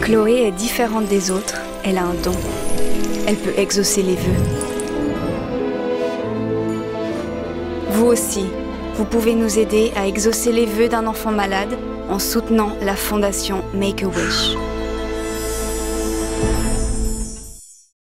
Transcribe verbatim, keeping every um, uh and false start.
Chloé est différente des autres, elle a un don. Elle peut exaucer les vœux. Vous aussi, vous pouvez nous aider à exaucer les vœux d'un enfant malade en soutenant la fondation Make-A-Wish.